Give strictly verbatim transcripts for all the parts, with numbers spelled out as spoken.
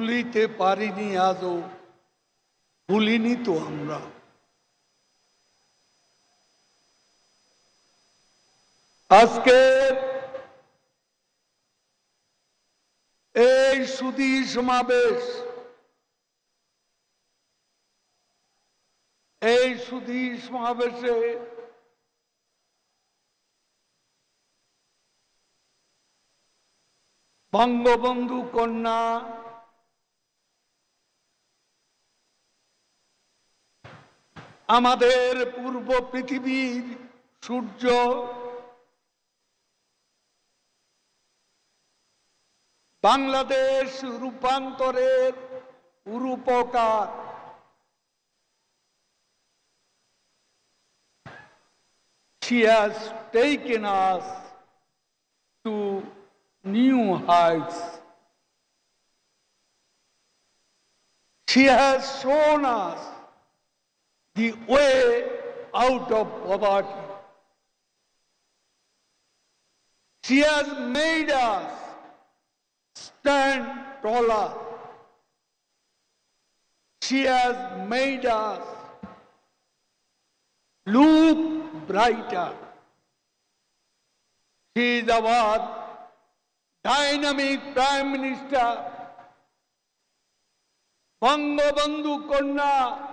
ভুলিতে পারিনি আজও, ভুলিনি তো আমরা। আজকে এই সুধী সমাবেশ, এই সুধী সমাবেশে বঙ্গবন্ধু কন্যা আমাদের পূর্ব পৃথিবীর সূর্য, বাংলাদেশ রূপান্তরের রূপকার, she has taken us to new heights. She has shown us the way out of poverty. She has made us stand taller. She has made us look brighter. She is our dynamic Prime Minister, Bangabandhu কন্যা,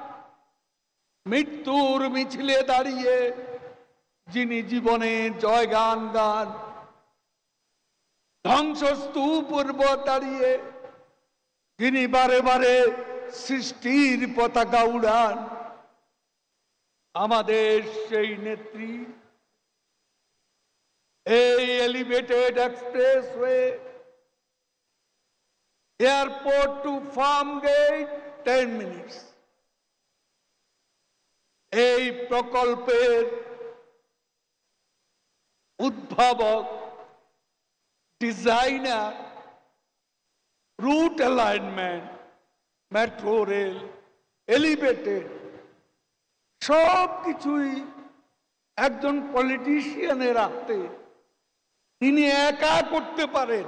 মৃত্যুর মিছিলে দাঁড়িয়ে যিনি জীবনে জয়গান গান, ধ্বংসস্তূপ পর্বত দাঁড়িয়ে যিনি বারে বারে সৃষ্টির পতাকা উড়ান, আমাদের সেই নেত্রী। এই elevated expressway, airport to farm gate ten minutes, এই প্রকল্পের উদ্ভাবক, designer, route alignment, metro rail, elevated, সব কিছুই একজন পলিটিশিয়ানের হাতে। তিনি একা করতে পারেন।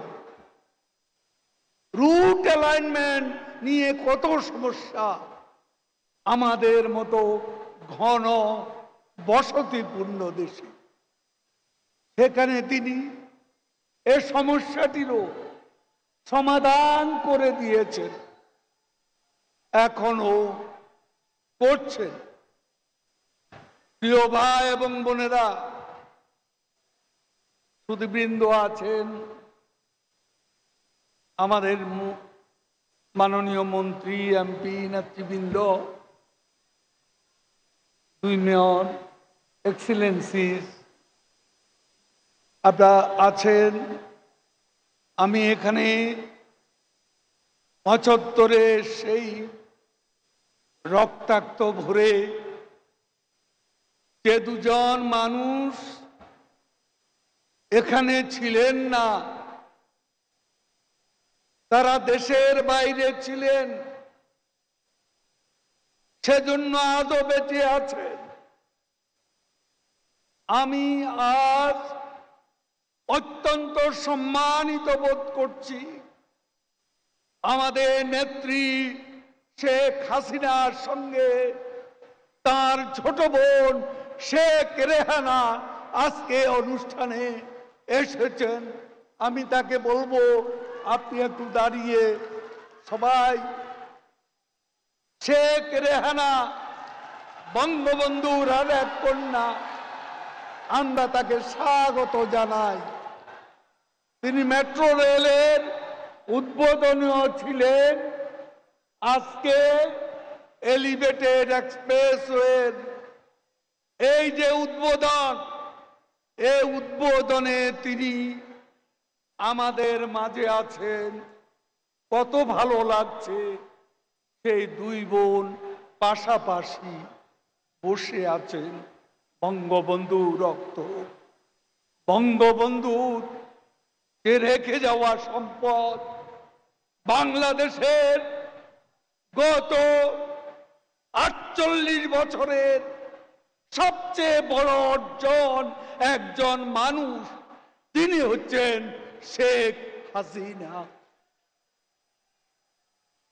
রুট অ্যালাইনমেন্ট নিয়ে কত সমস্যা আমাদের মতো ঘন বসতিপূর্ণ দেশে, সেখানে তিনি এ সমস্যাটিরও সমাধান করে দিয়েছেন, এখনো করছেন। প্রিয় ভাই এবং বোনেরা, সুধীবৃন্দ আছেন, আমাদের মাননীয় মন্ত্রী, এমপি, নেতৃবৃন্দ, দুই মেয়র, এক্সিলেন্সিস আপনারা আছেন। আমি এখানে পঁচাত্তরে সেই রক্তাক্ত ভরে যে দুজন মানুষ এখানে ছিলেন না, তারা দেশের বাইরে ছিলেন, সেজন্য আজও বেঁচে আছেন। আমি আজ অত্যন্ত সম্মানিত বোধ করছি আমাদের নেত্রী শেখ হাসিনার সঙ্গে তার ছোট বোন শেখ রেহানা আজকে অনুষ্ঠানে এসেছেন। আমি তাকে বলবো, আপনি একটু দাঁড়িয়ে সবাই, শেখ রেহানা বঙ্গবন্ধুর আর এক কন্যা, আমরা তাকে স্বাগত জানাই। তিনি মেট্রো রেলের উদ্বোধনীয় ছিলেন। আজকে এলিভেটেড এক্সপ্রেসওয়ের এই যে উদ্বোধন, এই উদ্বোধনে তিনি আমাদের মাঝে আছেন। কত ভালো লাগছে, সেই দুই বোন পাশাপাশি বসে আছেন। বঙ্গবন্ধু রক্ত, বঙ্গবন্ধুর কে রেখে যাওয়া সম্পদ, বাংলাদেশের গত আটচল্লিশ বছরের সবচেয়ে বড় অর্জন একজন মানুষ, তিনি হচ্ছেন শেখ হাসিনা।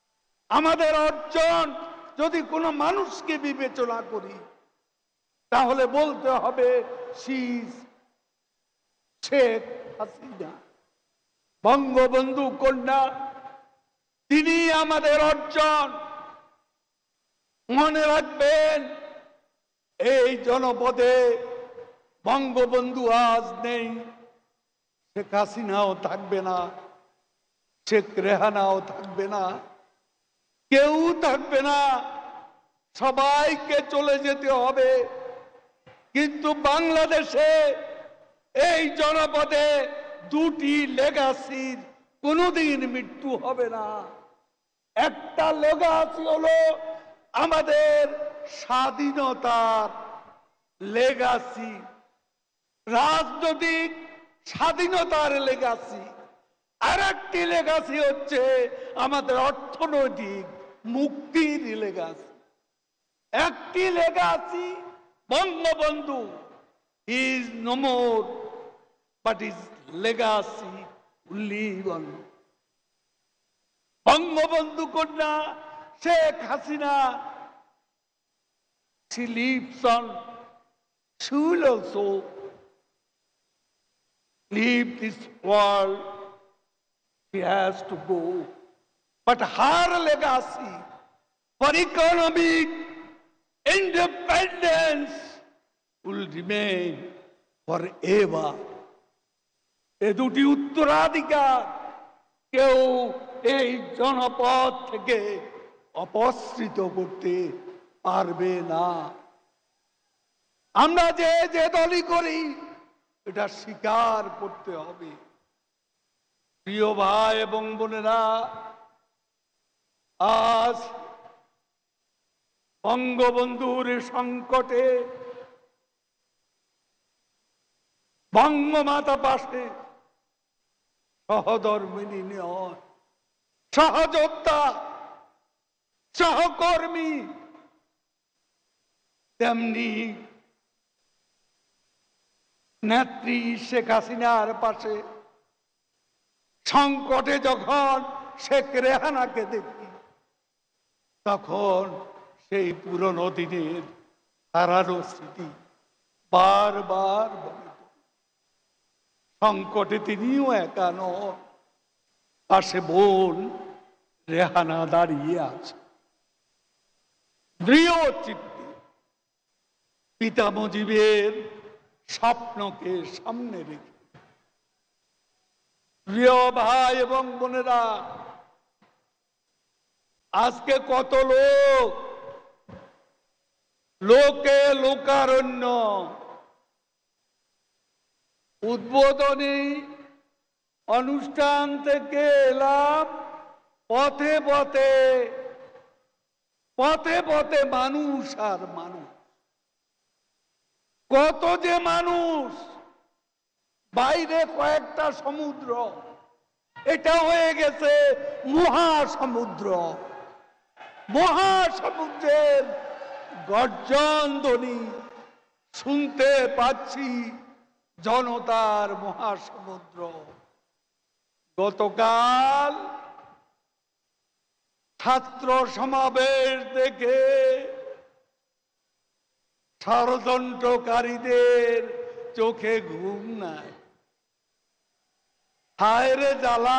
আমাদের অর্জন যদি কোনো মানুষকে বিবেচনা করি তাহলে বলতে হবে শীষ শেখ হাসিনা, বঙ্গবন্ধু কন্যা, তিনি আমাদের অর্জন। মনে রাখবেন, এই জনপদে বঙ্গবন্ধু আজ নেই, শেখ হাসিনাও থাকবে না, শেখ রেহানাও থাকবে না, কেউ থাকবে না, সবাইকে চলে যেতে হবে। কিন্তু বাংলাদেশে এই জনপদে দুটি লেগাসির কোনোদিন মৃত্যু হবে না। একটা লেগাসি হলো আমাদের স্বাধীনতার লেগাসি, রাজনৈতিক স্বাধীনতার লেগাসি। আর একটি লেগাসি হচ্ছে আমাদের অর্থনৈতিক মুক্তির লেগাসি। একটি legacy Bangabandhu is no more, but his legacy will live on. Bangabandhu কন্যা Sheikh Hasina, she lives on. She will also leave this world. She has to go, but her legacy for economic independence will remain forever. এ দুটি উত্তরাধিকার কেউ এই জনপদ থেকে অপসৃত করতে পারবে না। আমরা যে যে দলই করি এটা স্বীকার করতে হবে। প্রিয় ভাই এবং বোনেরা, আজ বঙ্গবন্ধুর সংকটে বঙ্গমাতা পাশে সহধর্মিনী নয়, সহযোদ্ধা, সহকর্মী, তেমনি নেত্রী শেখ হাসিনার পাশে সংকটে যখন শেখ রেহানাকে দেখি তখন সেই পুরনো দিনের হারানো স্মৃতি বারবার বলে। সংকটে তিনিও একা নন, পাশে বোন রেহানা দাঁড়িয়ে আছে দৃঢ় চিত্তে, পিতা মুজিবের স্বপ্নকে সামনে রেখে। প্রিয় ভাই এবং বোনেরা, আজকে কত লোক লোকে লোকারণ্য উদ্বোধনী অনুষ্ঠান থেকে এলাম, পথে পথে পথে পথে মানুষ আর মানুষ, কত যে মানুষ। বাইরে কয়েকটা সমুদ্র, এটা হয়ে গেছে মহাসমুদ্র। মহাসমুদ্রের গর্জন ধ্বনি শুনতে পাচ্ছি, জনতার মহাসমুদ্র। গতকাল ছাত্র সমাবেশ দেখে ষড়যন্ত্রকারীদের চোখে ঘুম নাই। হায় রে জ্বালা,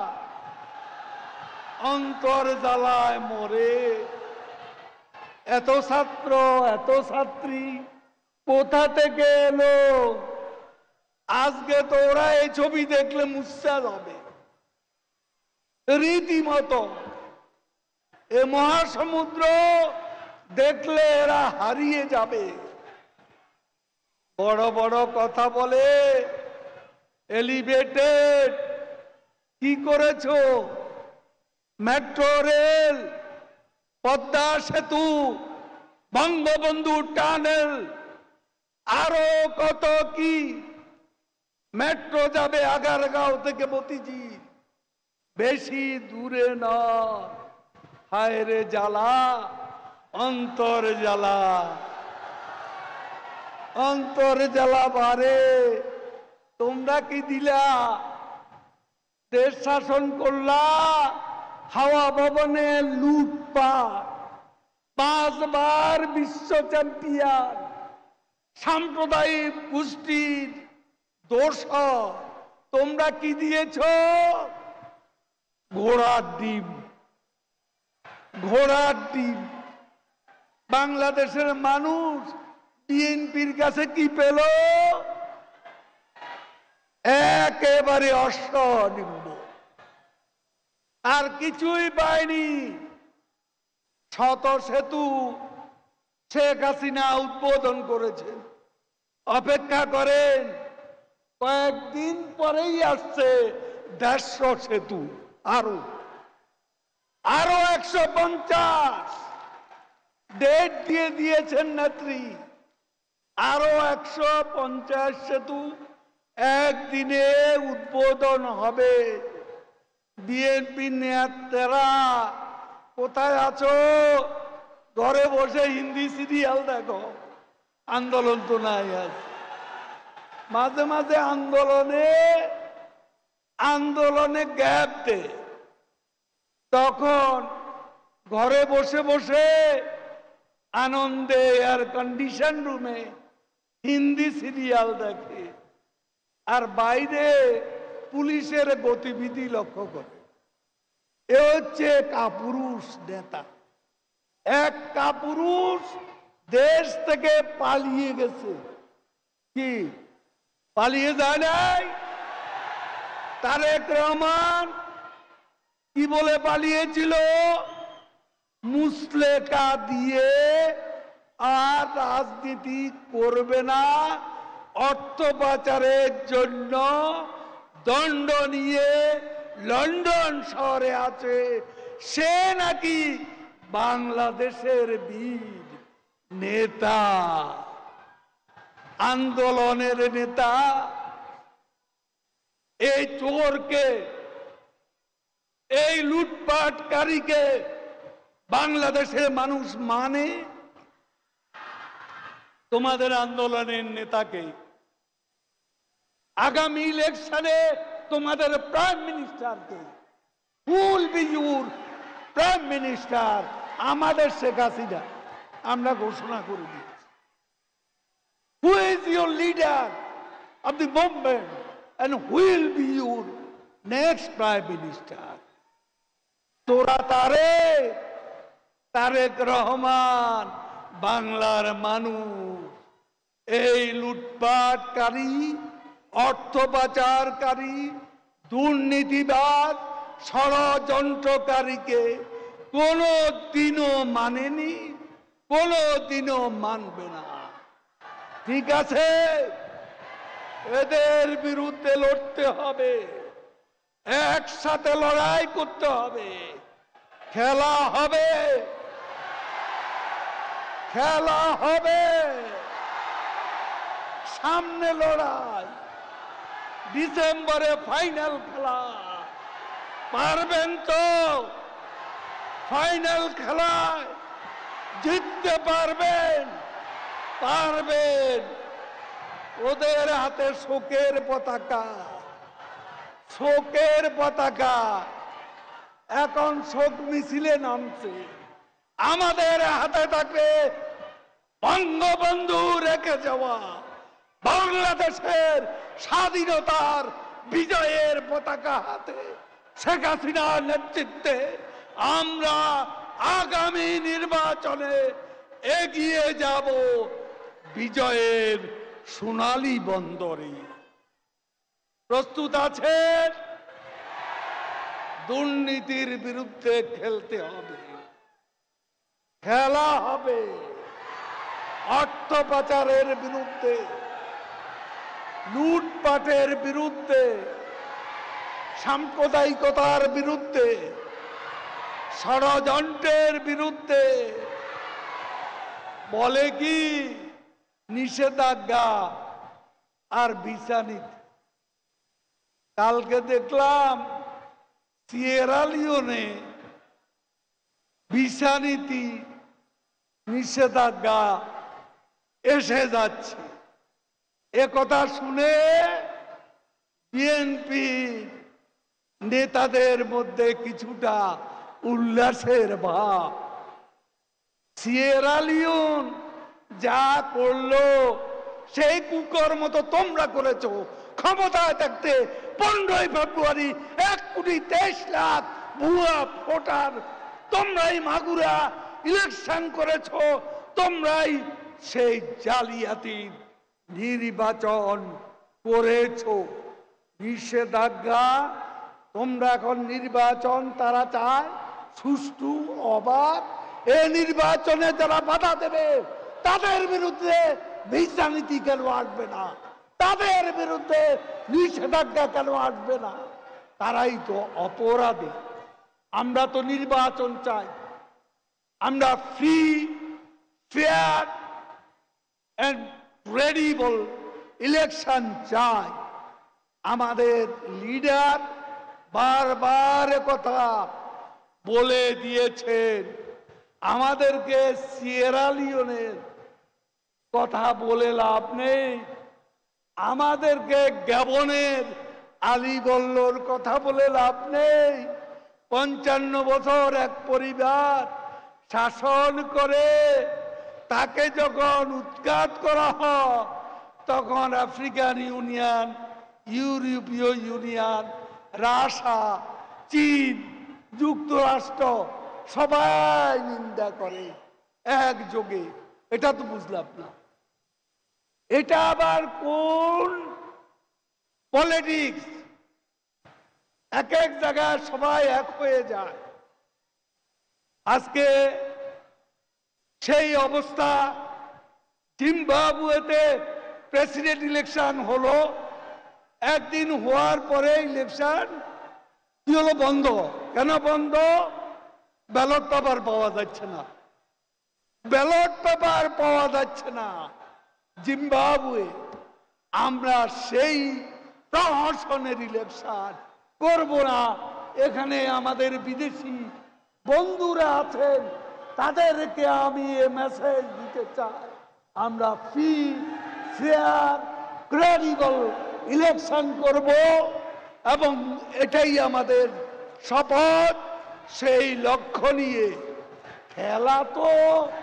অন্তর জ্বালায় মরে। এত ছাত্র, এত ছাত্রী কোথা থেকে এলো? আজকে তো ওরা এই ছবি দেখলে মুচ্ছা যাবে রীতিমতো। এ মহাসমুদ্র দেখলে এরা হারিয়ে যাবে। বড় বড় কথা বলে, এলিভেটেড কি করেছো, মেট্রো রেল, পদ্মা সেতু, বঙ্গবন্ধু টানেল, আরো কত কি। মেট্রো যাবে আগারগাঁও থেকে মতিঝি, বেশি দূরে না। হায় রে জ্বালা, অন্তর জ্বালা, অন্তর জ্বালা বারে। তোমরা কি দিলা? দেশ শাসন করলা, হাওয়া ভবনে লুটপাট, পাঁচবার বিশ্ব চ্যাম্পিয়ন, সাম্প্রদায়িক গোষ্ঠীর দোসর। তোমরা কি দিয়েছ? ঘোড়ার ডিম। ঘোড়ার ডিম। বাংলাদেশের মানুষ বিএনপির কাছে কি পেল? একেবারে অশ্বনিম্ব, আর কিছুই পায়নি। শত সেতু শেখ হাসিনা উদ্বোধন করেছেন। অপেক্ষা করেন, কয়েকদিন পরেই আসছে দেড়শো সেতু, আরো আরো একশো পঞ্চাশ ডেট দিয়ে দিয়েছেন নেত্রী। আরো একশো পঞ্চাশ সেতু একদিনে উদ্বোধন হবে। বিএনপি নেতারা কোথায় আছো? ঘরে বসে হিন্দি সিরিয়াল দেখো, আন্দোলন তো নাই। আজ মাঝে মাঝে আন্দোলনে আন্দোলনে গ্যাপ দে, তখন ঘরে বসে বসে আনন্দে এয়ার কন্ডিশন রুমে হিন্দি সিরিয়াল দেখে, আর বাইরে পুলিশের গতিবিধি লক্ষ্য করে। এ হচ্ছে কাপুরুষ নেতা। এক কাপুরুষ দেশ থেকে পালিয়ে গেছে। কি পালিয়ে যায় নাই? তারেক রহমান কি বলে পালিয়েছিল? মুসলেকা দিয়ে আর রাজনীতি করবে না, অর্থ পাচারের জন্য দণ্ড নিয়ে লন্ডন শহরে আছে। সে নাকি বাংলাদেশের বীর নেতা, আন্দোলনের নেতা। এই চোরকে, এই লুটপাটকারীকে বাংলাদেশের মানুষ মানে? তোমাদের আন্দোলনের নেতাকে আগামী ইলেকশনে তোমাদের প্রাইম মিনিস্টারকে, will be your prime minister, আমাদের শেখ হাসিনা আমরা ঘোষণা করে দিচ্ছি। Who is your leader of the movement and who will be your next prime minister? তোরা তারে তারেক রহমান বাংলার মানুষ এই লুটপাটকারী, অর্থ পাচারকারী, দুর্নীতিবাদ, ষড়যন্ত্রকারীকে কোনো দিনও মানেনি, কোনো দিনও মানবে না। ঠিক আছে, এদের বিরুদ্ধে লড়তে হবে, একসাথে লড়াই করতে হবে। খেলা হবে, খেলা হবে, সামনে লড়াই, ডিসেম্বরে ফাইনাল খেলা। পারবেন তো? ফাইনাল খেলায় জিততে পারবেন? পারবেন। ওদের হাতে শোকের পতাকা, শোকের পতাকা এখন শোক মিছিলে নামছে। আমাদের হাতে থাকবে বঙ্গবন্ধু রেখে যাওয়া বাংলাদেশের স্বাধীনতার বিজয়ের পতাকা হাতে। শেখ হাসিনার নেতৃত্বে আমরা আগামী নির্বাচনে এগিয়ে যাব বিজয়ের সোনালী বন্দরে। প্রস্তুত আছেন? দুর্নীতির বিরুদ্ধে খেলতে হবে, খেলা হবে। অর্থ পাচারের বিরুদ্ধে, লুটপাটের বিরুদ্ধে, সাম্প্রদায়িকতার বিরুদ্ধে, ষড়যন্ত্রের বিরুদ্ধে। বলে কি নিষেধাজ্ঞা আর ভিসা নীতি। কালকে দেখলাম সিয়েরা লিওনে ভিসা নীতি, নিষেধাজ্ঞা এসে যাচ্ছে। এ কথা শুনে বিএনপি নেতাদের মধ্যে কিছুটা উল্লাসের ভাব। সিয়েরা লিওন যা করলো সেই কুকর্ম তো তোমরা করেছো। ক্ষমতায় থাকতে পনেরোই ফেব্রুয়ারি এক কোটি তেইশ লাখ ভুয়া ভোটার তোমরাই মাগুরা ইলেকশন করেছো, তোমরাই সেই জালিয়াতি নির্বাচন করেছো। নিষেধাজ্ঞা, তোমরা এখন নির্বাচন তারা চায় সুষ্ঠু অবাধ। এই নির্বাচনে যারা বাধা দেবে তাদের বিরুদ্ধে ভিসা নীতি কেন আসবে না? তাদের বিরুদ্ধে নিষেধাজ্ঞা কেন আসবে না? তারাই তো অপরাধী। আমরা তো নির্বাচন চাই, আমরা free fair and credible election চাই। আমাদের লিডার বারবার কথা বলে দিয়েছেন, আমাদেরকে সিয়েরা লিওনের কথা বলে লাভ নেই, আমাদেরকে গ্যাবনের আলীগল্লোর কথা বলে লাভ নেই। পঞ্চান্ন বছর এক পরিবার শাসন করে তাকে যখন উৎখাত করা হয় তখন আফ্রিকান ইউনিয়ন, ইউরোপীয় ইউনিয়ন, রাশিয়া, চীন, যুক্তরাষ্ট্র সবাই নিন্দা করে একযোগে। এটা তো বুঝলাম না, এটা আবার কোন পলিটিক্স? এক এক জায়গায় সবাই এক হয়ে যায়। আজকে সেই অবস্থা জিম্বাবুয়েতে প্রেসিডেন্ট ইলেকশন হলো, একদিন হওয়ার পরে ইলেকশন কি হলো? বন্ধ। কেন বন্ধ? ব্যালট পেপার পাওয়া যাচ্ছে না, ব্যালট পেপার পাওয়া যাচ্ছে না জিম্বাবুয়ে। আমরা সেই প্রহসনের ইলেকশন করব না। এখানে আমাদের বিদেশি বন্ধুরা আছেন, তাদেরকে আমি এ মেসেজ দিতে চাই, আমরা ফ্রি ফেয়ার ক্রেডিবল ইলেকশন করব এবং এটাই আমাদের শপথ। সেই লক্ষ্য নিয়ে খেলা তো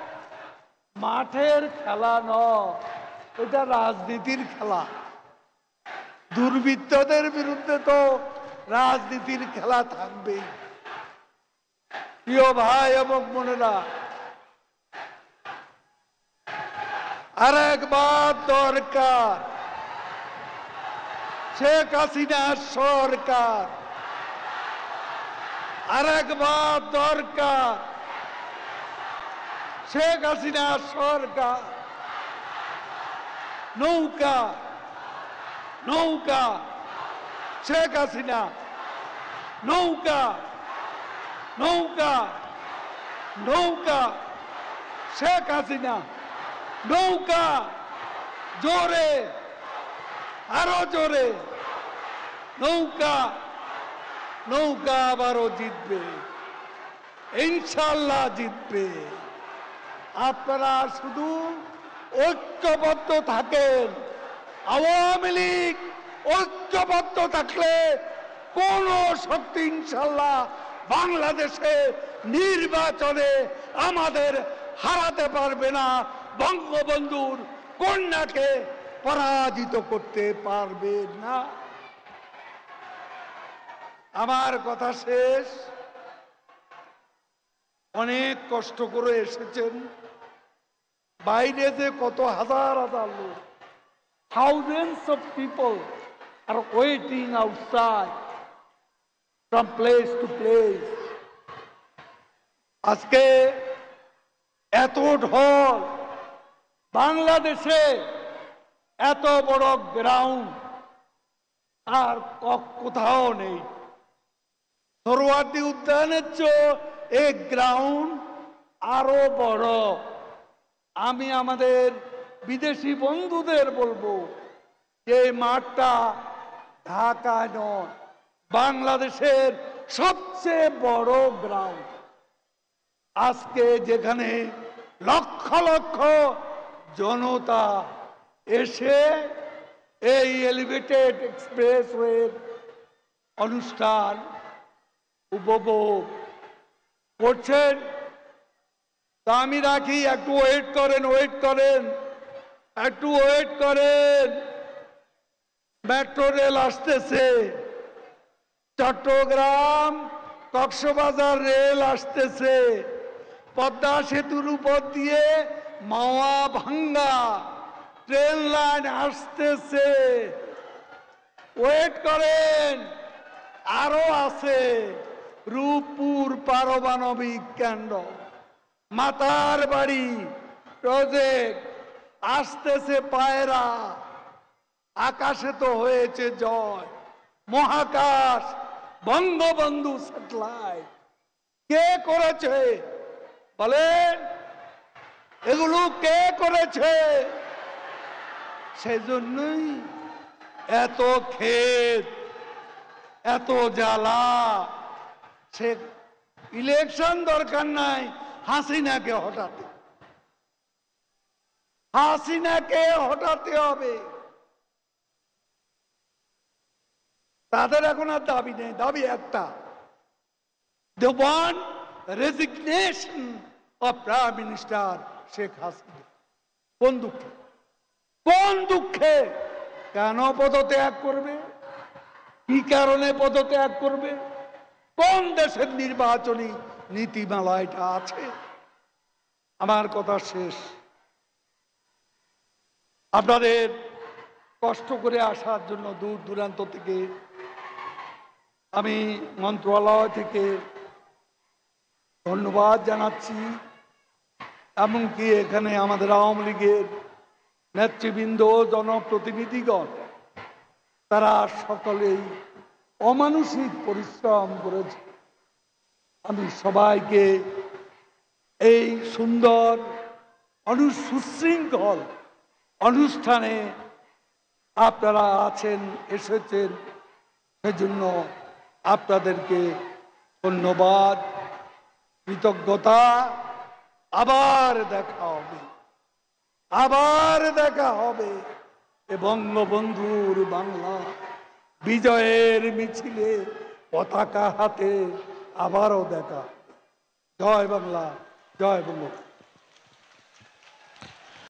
মাঠের খেলা নয়, এটা রাজনীতির খেলা। দুর্বৃত্তদের বিরুদ্ধে তো রাজনীতির খেলা থাকবেই। প্রিয় ভাই এবং বোনেরা, আর একবার দরকার শেখ হাসিনার সরকার, আর একবার দরকার শেখ হাসিনার সরকার। নৌকা নৌকা শেখ হাসিনা, নৌকা নৌকা নৌকা শেখ হাসিনা, নৌকা জোরে, আরো জোরে, নৌকা নৌকা আবারও জিতবে, ইনশাল্লাহ জিতবে। আপনারা শুধু ঐক্যবদ্ধ থাকেন। আওয়ামী লীগ ঐক্যবদ্ধ থাকলে কোন শক্তি ইনশাল্লাহ বাংলাদেশে নির্বাচনে আমাদের হারাতে পারবে না, বঙ্গবন্ধুর কন্যাকে পরাজিত করতে পারবে না। আমার কথা শেষ। অনেক কষ্ট করে এসেছেন, বাইরে যে কত হাজার হাজার লোক, thousands of people are waiting outside from place to place. আজকে এত ঢল, বাংলাদেশে এত বড় গ্রাউন্ড আর কোথাও নেই। সোহরাওয়ার্দী উদ্যানের চেয়ে এই গ্রাউন্ড আরো বড়। আমি আমাদের বিদেশি বন্ধুদের বলবো যে মাঠটা ঢাকা নয়, বাংলাদেশের সবচেয়ে বড় গ্রাউন্ড। আজকে যেখানে লক্ষ লক্ষ জনতা এসে এই এলিভেটেড এক্সপ্রেসওয়ে অনুষ্ঠান উপভোগ করছেন? তা আমি রাখি, একটু ওয়েট করেন, ওয়েট করেন, একটু ওয়েট করেন। মেট্রো রেল আসতেছে, চট্টগ্রাম কক্সবাজার রেল আসতেছে, পদ্মা সেতুর উপর দিয়ে মাওয়া ভাঙ্গা ট্রেন লাইন আসতেছে। ওয়েট করেন, আরো আছে রূপপুর পারমাণবিক কেন্দ্র, মাতার বাড়ি প্রজেক্ট আসতেছে, পায়রা, আকাশে তো হয়েছে জয়, মহাকাশ বঙ্গবন্ধু স্যাটেলাইট কে করেছে বলেন? এগুলো কে করেছে? সেজন্যই এত ক্ষেত, এত জ্বালা। সে ইলেকশন দরকার নাই হাসিনাকে হটাতে, হাসিনাকে হটাতে হবে। তাদের এখন আর দাবি নেই, দাবি একটা, the one resignation of Prime Minister Sheikh Hasina. কোন দুঃখে, কোন দুঃখে? কেন পদত্যাগ করবে? কি কারণে পদত্যাগ করবে? কোন দেশের নির্বাচনী নীতিমালা এটা আছে? আমার কথা শেষ। আপনাদের কষ্ট করে আসার জন্য দূর দূরান্ত থেকে আমি মন্ত্রণালয় থেকে ধন্যবাদ জানাচ্ছি। এমনকি এখানে আমাদের আওয়ামী লীগের নেতৃবৃন্দ, জনপ্রতিনিধিগণ, তারা সকলেই অমানুষিক পরিশ্রম করেছে। আমি সবাইকে এই সুন্দর সুশৃঙ্খল অনুষ্ঠানে আপনারা আছেন, এসেছেন, সেজন্য আপনাদেরকে ধন্যবাদ, কৃতজ্ঞতা। আবার দেখা হবে, আবার দেখা হবে এ বঙ্গবন্ধুর বাংলা বিজয়ের মিছিলে পতাকা হাতে আবারও দেখা। জয় বাংলা, জয় বঙ্গবন্ধু।